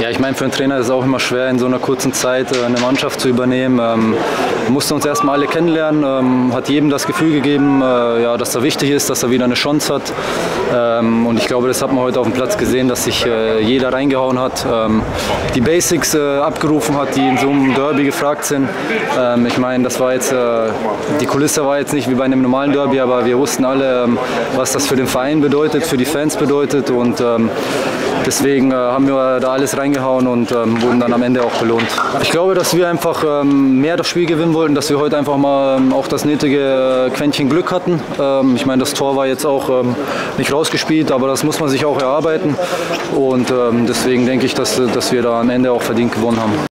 Ja, ich meine, für einen Trainer ist es auch immer schwer, in so einer kurzen Zeit eine Mannschaft zu übernehmen. Musste uns erstmal alle kennenlernen, hat jedem das Gefühl gegeben, ja, dass er wichtig ist, dass er wieder eine Chance hat. Und ich glaube, das hat man heute auf dem Platz gesehen, dass sich jeder reingehauen hat, die Basics abgerufen hat, die in so einem Derby gefragt sind. Ich meine, das war jetzt, die Kulisse war jetzt nicht wie bei einem normalen Derby, aber wir wussten alle, was das für den Verein bedeutet, für die Fans bedeutet, und deswegen haben wir da alles reingehauen und wurden dann am Ende auch belohnt. Ich glaube, dass wir einfach mehr das Spiel gewinnen wollten, dass wir heute einfach mal auch das nötige Quäntchen Glück hatten. Ich meine, das Tor war jetzt auch nicht rausgespielt, aber das muss man sich auch erarbeiten, und deswegen denke ich, dass wir da am Ende auch verdient gewonnen haben.